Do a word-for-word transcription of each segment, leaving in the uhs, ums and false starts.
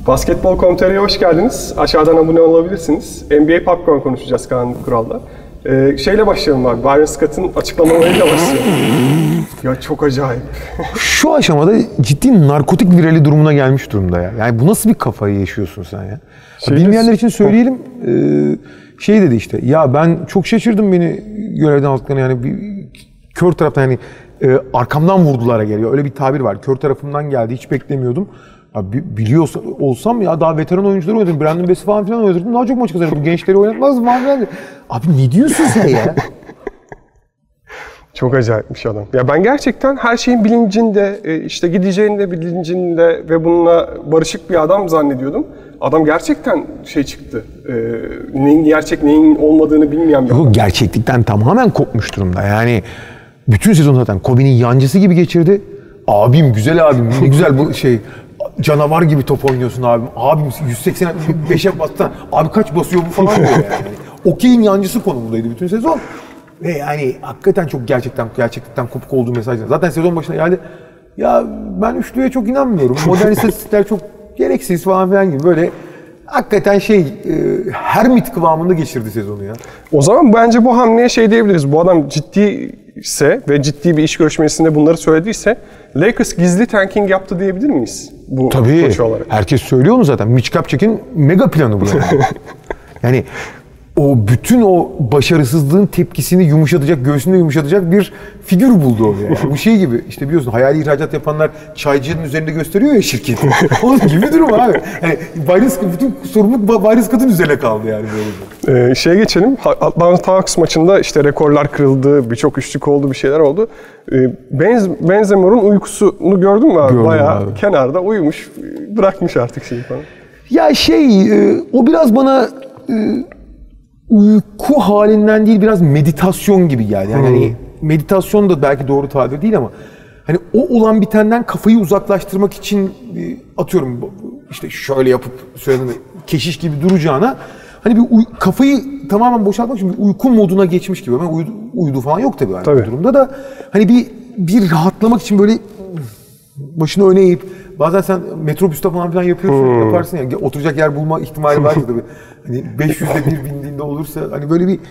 Basketbol nokta com nokta tr'ye hoş geldiniz. Aşağıdan abone olabilirsiniz. N B A Popcorn konuşacağız Kaan Kural'la. Ee, şeyle başlayalım abi. Byron Scott'ın açıklamalarıyla başlayalım. Ya çok acayip. Şu aşamada ciddi narkotik virali durumuna gelmiş durumda ya. Yani bu nasıl bir kafayı yaşıyorsun sen ya? Şey bilmeyenler için söyleyelim. E, şey dedi işte. Ya ben çok şaşırdım beni görevden aldıklarına, yani bir kör taraftan, yani e, arkamdan vurdulara geliyor. Öyle bir tabir var. Kör tarafımdan geldi. Hiç beklemiyordum. Ya biliyor olsam ya daha veteran oyuncuları oynatırdım. Brandon Bassey falan filan oynatırdım. Daha çok maç kazanırdım. Bu gençleri oynatmazdım falan. Abi ne diyorsun sen ya? Çok acayipmiş adam. Ya ben gerçekten her şeyin bilincinde, işte gideceğinin de bilincinde ve bununla barışık bir adam zannediyordum. Adam gerçekten şey çıktı. E, neyin gerçek, neyin olmadığını bilmeyen bir adam. Yok, gerçeklikten tamamen kopmuş durumda. Yani bütün sezon zaten Kobe'nin yancısı gibi geçirdi. Abim, güzel abim, ne güzel bu şey. Canavar gibi top oynuyorsun abim. Abim yüz seksen beşe bastı. Abi kaç basıyor bu falan diyor yani. Okey'in yancısı konumundaydı bütün sezon. Ve yani hakikaten çok gerçekten gerçekten kopuk olduğu mesajlar. Zaten sezon başına geldi. Ya ben üçlüye çok inanmıyorum. Modern istatistikler çok gereksiz falan filan gibi böyle hakikaten şey e, Hermit kıvamında geçirdi sezonu ya. O zaman bence bu hamleye şey diyebiliriz. Bu adam ciddi ise ve ciddi bir iş görüşmesinde bunları söylediyse Lakers gizli tanking yaptı diyebilir miyiz? Bu tabii. Herkes söylüyor onu zaten. Mitch Kupchak'in mega planı bu yani. Yani o bütün o başarısızlığın tepkisini yumuşatacak, göğsünü yumuşatacak bir figür buldu o yani. Bu şey gibi işte biliyorsun hayali ihracat yapanlar çaycının üzerinde gösteriyor ya şirketi. Onun gibi bir durum abi. Yani Byron, bütün sorumluluk Byron Scott'ın üzerine kaldı yani böyle. Ee, şeye geçelim. Atlanta Hawks maçında işte rekorlar kırıldı, birçok üçlük oldu, bir şeyler oldu. Ee, Benz, Benzemor'un uykusunu gördün mü abi? Gördüm bayağı abi. Kenarda uyumuş, bırakmış artık şeyi falan. Ya şey, e, o biraz bana e, uyku halinden değil, biraz meditasyon gibi geldi. Yani hmm. hani meditasyon da belki doğru tabir değil ama hani o olan bitenden kafayı uzaklaştırmak için atıyorum işte şöyle yapıp söylediğinde keşiş gibi duracağına hani bir uy- kafayı tamamen boşaltmak için bir uyku moduna geçmiş gibi. Ama uyudu, uyudu falan yok tabii, tabii. Bu durumda da hani bir bir rahatlamak için böyle başını öne eğip bazen sen metrobüste falan filan yapıyorsun, hmm. yaparsın ya, oturacak yer bulma ihtimali var tabii. Hani beş yüzde bir bindiğinde olursa hani böyle bir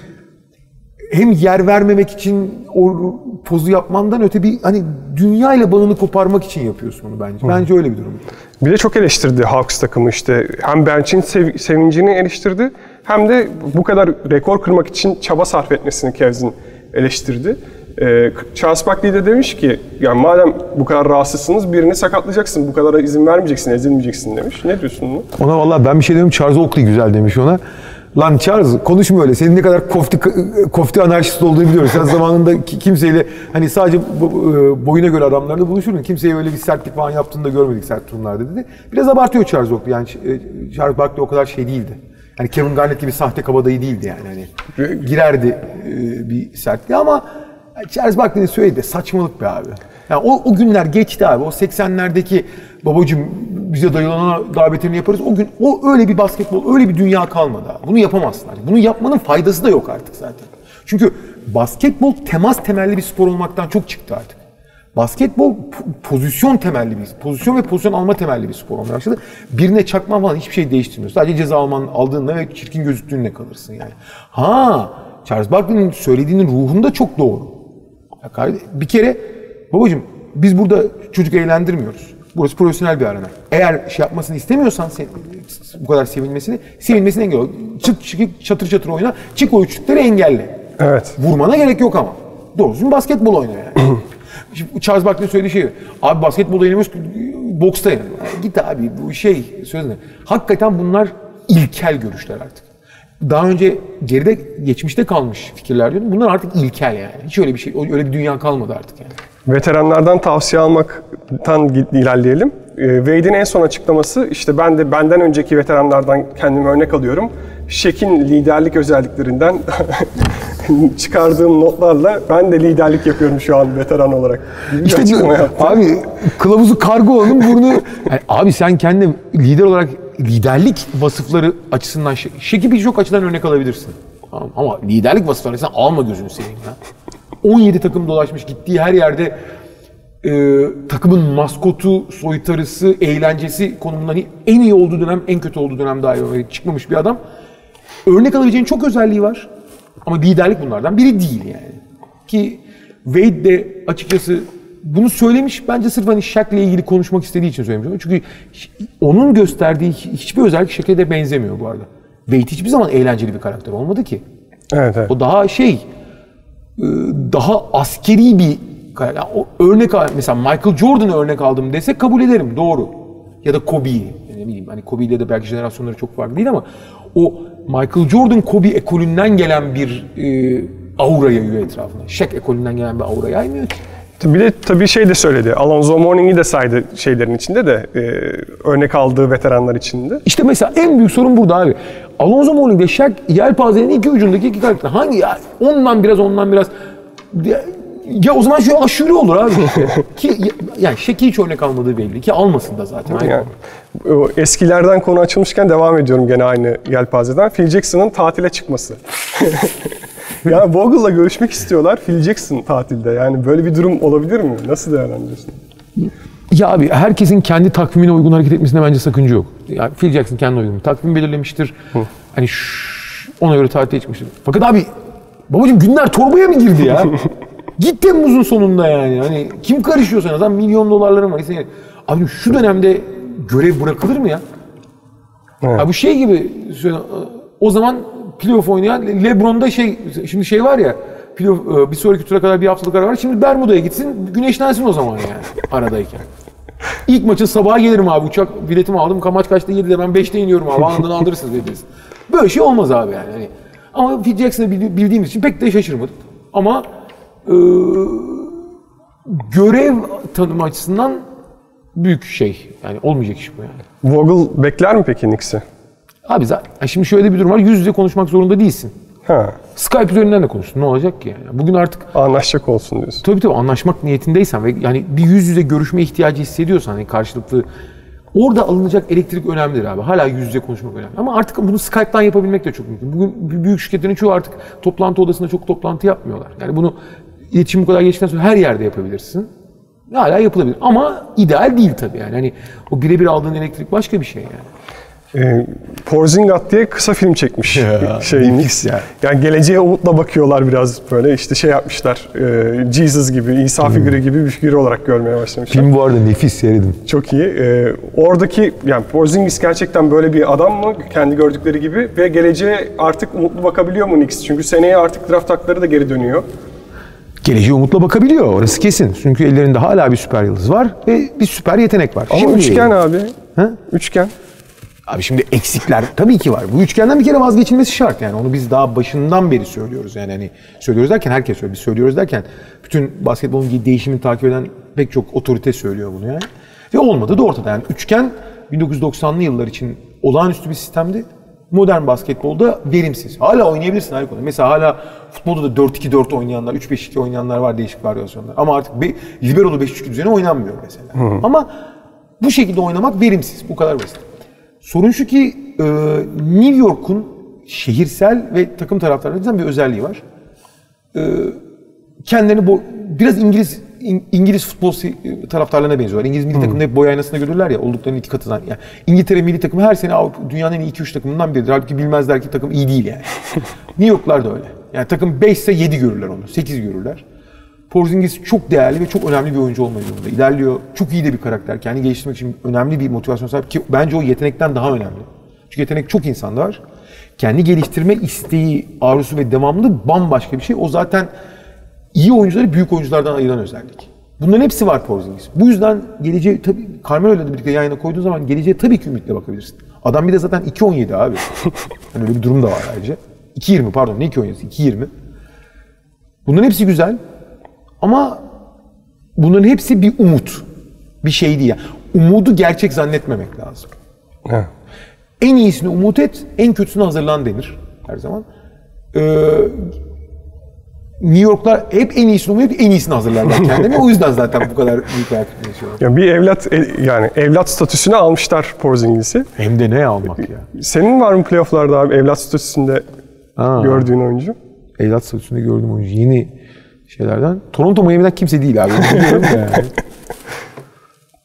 hem yer vermemek için o pozu yapmandan öte bir hani dünya ile bağını koparmak için yapıyorsun onu bence. Bence öyle bir durum. Bir de çok eleştirdi Hawks takımı işte. Hem bench'in sev- sevincini eleştirdi hem de bu kadar rekor kırmak için çaba sarf etmesini Cavs'in eleştirdi. Ee, Charles Barkley de demiş ki yani madem bu kadar rahatsızsınız birini sakatlayacaksın, bu kadar izin vermeyeceksin, ezilmeyeceksin demiş. Ne diyorsun bunu? Ona vallahi ben bir şey demiyorum. Charles Oakley güzel demiş ona. Lan Charles konuşma öyle. Senin ne kadar kofti kofti anarşist olduğunu biliyoruz. Sen zamanında kimseyle hani sadece boyuna göre adamlarla buluşurdun. Kimseye öyle bir sertlik falan yaptığını da görmedik sert durumlarda dedi. Biraz abartıyor Charles Oakley. Yani Charles Barkley o kadar şey değildi. Hani Kevin Garnett gibi sahte kabadayı değildi yani. Hani girerdi bir sertliğe ama Charles Barkley'in söyledi saçmalık be abi. Yani o, o günler geçti abi. O seksenlerdeki babacığım bize dayılana davetini yaparız. O gün o öyle bir basketbol, öyle bir dünya kalmadı abi. Bunu yapamazsın artık. Bunu yapmanın faydası da yok artık zaten. Çünkü basketbol temas temelli bir spor olmaktan çok çıktı artık. Basketbol pozisyon temelli bir, pozisyon ve pozisyon alma temelli bir spor olmaya başladı. Birine çakman falan hiçbir şey değiştirmiyor. Sadece ceza alman aldığında ve çirkin gözüktüğünle kalırsın yani. Ha, Charles Barkley'nin söylediğinin ruhunda çok doğru. Bir kere babacığım biz burada çocuk eğlendirmiyoruz. Burası profesyonel bir arena. Eğer şey yapmasını istemiyorsan sen, bu kadar sevilmesini, sevilmesini engel ol. Çık çık çatır çatır oyna. Çık o üçlükleri engelle. Evet. Vurmana gerek yok ama. Doğrusu basketbol oyna yani. Şimdi Charles Barkley'in söylediği şey, abi basketbol oynamıyoruz, boksta yani. Git abi bu şey sözüne. Hakikaten bunlar ilkel görüşler artık. Daha önce geride, geçmişte kalmış fikirler diyordum. Bunlar artık ilkel yani. Hiç öyle bir şey, öyle bir dünya kalmadı artık yani. Veteranlardan tavsiye almaktan ilerleyelim. Wade'in en son açıklaması, işte ben de benden önceki veteranlardan kendime örnek alıyorum. Shaq'in liderlik özelliklerinden çıkardığım notlarla ben de liderlik yapıyorum şu an veteran olarak. İşte abi kılavuzu kargo oldum burnu. Yani abi sen kendi lider olarak liderlik vasıfları açısından Shaq'i birçok açıdan örnek alabilirsin. Ama liderlik vasıfları sen alma gözünü seveyim ya. on yedi takım dolaşmış, gittiği her yerde e, takımın maskotu, soytarısı, eğlencesi konumundan en iyi olduğu dönem, en kötü olduğu dönem dahi çıkmamış bir adam. Örnek alabileceğin çok özelliği var. Ama liderlik bunlardan biri değil yani. Ki Wade de açıkçası bunu söylemiş, bence sırf hani Shaq'le ilgili konuşmak istediği için söylemiş. Çünkü onun gösterdiği hiçbir özellik Shaq'e de benzemiyor bu arada. Wade hiçbir zaman eğlenceli bir karakter olmadı ki. Evet, evet. O daha şey, daha askeri bir karakter. O örnek, mesela Michael Jordan'ı örnek aldım desek kabul ederim, doğru. Ya da Kobe'yi, ne bileyim, hani Kobe'yle de belki jenerasyonları çok farklı değil ama o Michael Jordan, Kobe ekolünden gelen bir e, aura yayıyor etrafına. Shaq ekolünden gelen bir aura yaymıyor ki. Bir de tabii şey de söyledi, Alonzo Mourning'i de saydı şeylerin içinde de, e, örnek aldığı veteranlar içinde. İşte mesela en büyük sorun burada abi. Alonzo Mourning ile Shaq yelpazenin iki ucundaki iki karakter. Hangi ya? Ondan biraz, ondan biraz. Ya, ya o zaman şu aşırı olur abi. Ki yani Shaq'i hiç örnek almadığı belli ki almasın da zaten. Yani, o eskilerden konu açılmışken devam ediyorum gene aynı yelpazeden. Phil Jackson'ın tatile çıkması. Yani Vogel'la görüşmek istiyorlar, Phil Jackson tatilde. Yani böyle bir durum olabilir mi? Nasıl değerlendiriyorsun? Ya abi, herkesin kendi takvimine uygun hareket etmesine bence sakınca yok. Yani Phil Jackson kendi uygun takvim belirlemiştir. Hı. Hani şş, ona göre tatile çıkmıştır. Fakat abi, babacığım günler torbaya mı girdi ya? Git Temmuz'un sonunda yani. Hani kim karışıyor sana? Zaten milyon dolarların var. Abi şu dönemde görev bırakılır mı ya? Evet. Abi bu şey gibi, o zaman playoff oynayan LeBron'da şey, şimdi şey var ya, playoff, bir sonraki tura kadar bir haftalık ara var. Şimdi Bermuda'ya gitsin, güneşlensin o zaman yani aradayken. İlk maçın sabaha gelirim abi, uçak biletimi aldım, maç kaçta yedide, ben beşte iniyorum abi, anından aldırırsınız dediniz. Böyle şey olmaz abi yani. Hani, ama Phil Jackson'ı bildiğimiz için pek de şaşırmadım. Ama e, görev tanımı açısından büyük şey, yani olmayacak iş bu yani. Vogel bekler mi peki Knicks'i? Abi zaten şimdi şöyle bir durum var, yüz yüze konuşmak zorunda değilsin. Ha. Skype üzerinden de konuştun, ne olacak ki yani? Bugün artık anlaşacak olsun diyorsun. Tabii tabii, anlaşmak niyetindeysen ve yani bir yüz yüze görüşme ihtiyacı hissediyorsan, hani karşılıklı, orada alınacak elektrik önemlidir abi. Hala yüz yüze konuşmak önemli. Ama artık bunu Skype'tan yapabilmek de çok mümkün. Bugün büyük şirketlerin çoğu artık toplantı odasında çok toplantı yapmıyorlar. Yani bunu iletişim bu kadar geçtikten sonra her yerde yapabilirsin. Hala yapılabilir. Ama ideal değil tabii yani. Hani o birebir aldığın elektrik başka bir şey yani. E, Porzingis diye kısa film çekmiş ya, şey Knicks. Yani. yani geleceğe umutla bakıyorlar biraz, böyle işte şey yapmışlar. E, Jesus gibi, İsa hmm. figürü gibi bir figür olarak görmeye başlamışlar. Film bu arada nefis, seyredin. Çok iyi. E, oradaki yani Porzingis gerçekten böyle bir adam mı kendi gördükleri gibi ve geleceğe artık umutlu bakabiliyor mu Knicks? Çünkü seneye artık draft hakları da geri dönüyor. Geleceğe umutla bakabiliyor, orası kesin. Çünkü ellerinde hala bir süper yıldız var ve bir süper yetenek var. Ama şimdi, üçgen abi. Ha? Üçgen. Abi şimdi eksikler tabii ki var. Bu üçgenden bir kere vazgeçilmesi şart yani. Onu biz daha başından beri söylüyoruz yani. Hani söylüyoruz derken herkes söylüyor. Biz söylüyoruz derken bütün basketbolun değişimini takip eden pek çok otorite söylüyor bunu yani. Ve olmadı da ortada yani. Üçgen bin dokuz yüz doksanlı yıllar için olağanüstü bir sistemdi. Modern basketbolda verimsiz. Hala oynayabilirsin her konuda. Mesela hala futbolda da dört iki dört oynayanlar, üç beş iki oynayanlar var, değişik varyasyonlar. Ama artık be, liberolu beş üç iki düzeni oynanmıyor mesela. Hı. Ama bu şekilde oynamak verimsiz. Bu kadar basit. Sorun şu ki New York'un şehirsel ve takım taraftarlarından bir özelliği var. Kendilerini bo- biraz İngiliz İngiliz futbol taraftarlarına benziyorlar. İngiliz milli hmm. takımını hep boy aynasında görürler ya, olduklarının iki katından. Yani İngiltere milli takımı her sene Avrupa, dünyanın en iyi iki üç takımından biridir. Halbuki bilmezler ki takım iyi değil yani. New Yorklar da öyle. Yani takım beş ise yedi görürler onu, sekiz görürler. Porzingis çok değerli ve çok önemli bir oyuncu olma yolunda ilerliyor. Çok iyi de bir karakter. Kendini geliştirmek için önemli bir motivasyon sahip ki bence o yetenekten daha önemli. Çünkü yetenek çok insanda var. Kendi geliştirme isteği, arzusu ve devamlı bambaşka bir şey. O zaten iyi oyuncuları büyük oyunculardan ayıran özellik. Bunların hepsi var Porzingis. Bu yüzden geleceğe tabii Carmelo'yla da birlikte yayına koyduğun zaman geleceğe tabii ki ümitle bakabilirsin. Adam bir de zaten iki on yedi abi. Hani öyle bir durum da var ayrıca. iki yirmi pardon, ne iki on yedi? iki yirmi. Bunların hepsi güzel. Ama bunların hepsi bir umut. Bir şey değil yani. Umudu gerçek zannetmemek lazım. He. En iyisini umut et, en kötüsünü hazırlan denir her zaman. Ee, New Yorklar hep en iyisini umut edip en iyisini hazırlarlar kendine. O yüzden zaten bu kadar büyük hayat yaşıyorlar. Ya bir evlat, yani evlat statüsünü almışlar Porzingis'i. Hem de ne almak ya. Senin var mı playoff'larda abi evlat statüsünde Aa, gördüğün oyuncu? Evlat statüsünde gördüğüm oyuncu yeni şeylerden. Toronto Miami'den kimse değil abi. Biliyorum ya.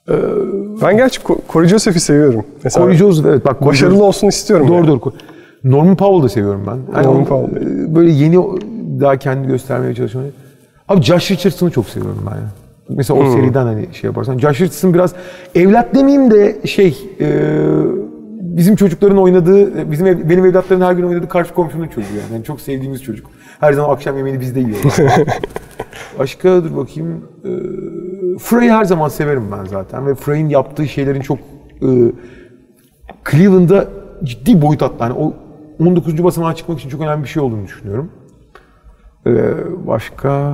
Ben gerçi Corey Joseph'i seviyorum. Mesela Corey Joseph, evet bak. Başarılı olsun istiyorum. Doğru yani. doğru. Norman Powell'ı seviyorum ben. Yani Norman o, Powell. Böyle yeni daha kendini göstermeye çalışıyor. Abi Josh Richardson'ı çok seviyorum ben ya. Mesela o hmm. seriden hani şey yaparsan. Josh Richardson biraz evlat demeyeyim de şey e, bizim çocukların oynadığı, bizim ev, benim evlatların her gün oynadığı karşı komşunun çocuğu yani. Yani çok sevdiğimiz çocuk. Her zaman akşam yemeğini bizde yiyorlar. Başka dur bakayım. E, Frey'i her zaman severim ben zaten ve Frey'in yaptığı şeylerin çok e, Cleveland'da ciddi boyut attı. Yani o on dokuzuncu basamağa çıkmak için çok önemli bir şey olduğunu düşünüyorum. E, başka...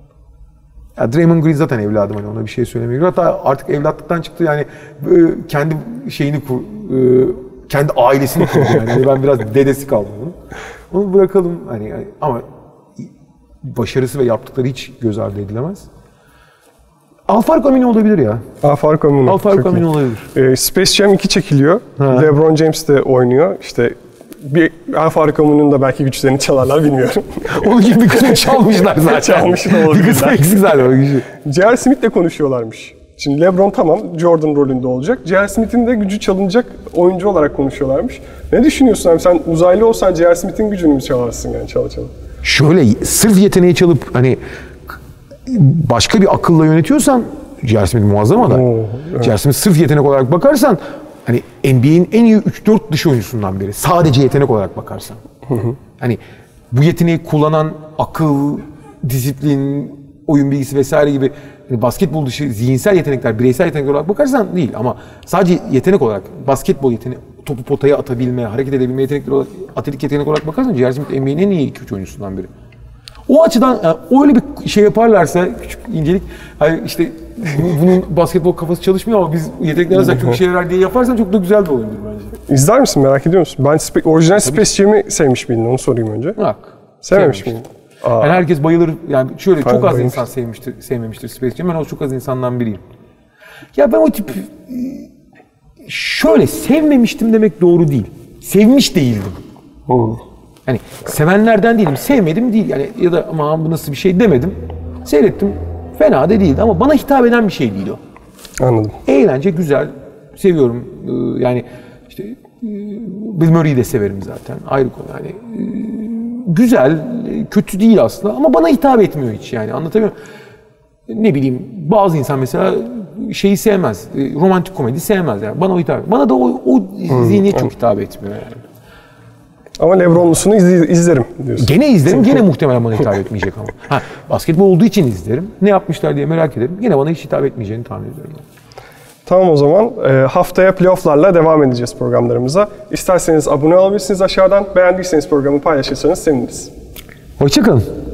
Ya Draymond Green zaten evladım, hani ona bir şey söylemiyorum. Hatta artık evlatlıktan çıktı yani kendi şeyini kur, kendi ailesini kurdu yani. Yani ben biraz dedesi kaldım onun. Onu bırakalım hani ama başarısı ve yaptıkları hiç göz ardı edilemez. Al-Farouq Aminu olabilir ya. Al-Farouq Aminu. Al-Farouq Aminu olabilir. Ee, Space Jam iki çekiliyor. Ha. LeBron James de oynuyor. İşte bir Al-Farouq Aminu'nun da belki güçlerini çalarlar bilmiyorum. Onun gibi bir kısmı çalmışlar zaten. Çalmışlar olabilirler. Bir kısmı eksik zaten o gücü. J R. Smith'le konuşuyorlarmış. Şimdi LeBron tamam Jordan rolünde olacak. J R. Smith'in de gücü çalınacak oyuncu olarak konuşuyorlarmış. Ne düşünüyorsun abi? Sen uzaylı olsan J R. Smith'in gücünü mü çalarsın yani çala çala? Şöyle sırf yeteneği çalıp hani başka bir akılla yönetiyorsan J R. Smith muazzam aday. Evet. J R. Smith sırf yetenek olarak bakarsan hani N B A'in en iyi üç dört dış oyuncusundan biri. Sadece yetenek olarak bakarsan. Hı hı. Hani bu yeteneği kullanan akıl, disiplin, oyun bilgisi vesaire gibi yani basketbol dışı zihinsel yetenekler, bireysel yetenekler olarak bakarsan değil ama sadece yetenek olarak basketbol yeteneği, topu potaya atabilme, hareket edebilme yetenekleri olarak, atletik yetenek olarak bakarsan J R. Smith N B A'in en iyi iki üç oyuncusundan biri. O açıdan yani öyle bir şey yaparlarsa küçük incelik, hani işte bunun basketbol kafası çalışmıyor ama biz yetenekler arasında çok işe yarar diye yaparsan çok da güzel de olabilir bence. İzler misin? Merak ediyor musun? Ben spe- orijinal Space Jam'i sevmiş miydin? Onu sorayım önce. Yok. Sevmemiş miydin? Yani herkes bayılır. Yani şöyle Hayır, çok az bayılmış. insan sevmiştir, sevmemiştir Space Jam. Ben o çok az insandan biriyim. Ya ben o tip şöyle sevmemiştim demek doğru değil. Sevmiş değildim. Hmm. Yani sevenlerden değilim, sevmedim değil yani ya da aman bu nasıl bir şey demedim. Seyrettim, fena da değildi ama bana hitap eden bir şey değil o. Anladım. Eğlence güzel, seviyorum yani işte Bill Murray'i de severim zaten ayrı konu yani güzel, kötü değil aslında ama bana hitap etmiyor hiç yani anlatamıyorum. Ne bileyim bazı insan mesela şeyi sevmez, romantik komedi sevmez yani bana o hitap etmiyor. Bana da o, o zihniyet çok hitap etmiyor yani. Ama LeBron'lusunu iz, izlerim diyorsun. Gene izlerim, gene muhtemelen bana hitap etmeyecek ama. Ha, basketbol olduğu için izlerim. Ne yapmışlar diye merak ederim. Gene bana hiç hitap etmeyeceğini tahmin ediyorum. Tamam o zaman e, haftaya playoff'larla devam edeceğiz programlarımıza. İsterseniz abone olabilirsiniz aşağıdan. Beğendiyseniz programı paylaşırsanız seviniriz. Hoşça kalın.